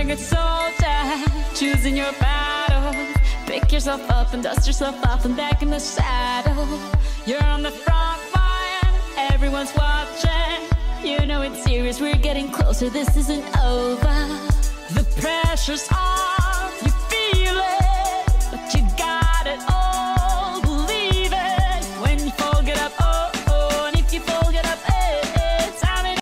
youngest soldier, choosing your battle. Pick yourself up and dust yourself off and back in the saddle. You're on the front line, everyone's watching. You know it's serious, we're getting closer, this isn't over. The pressure's on.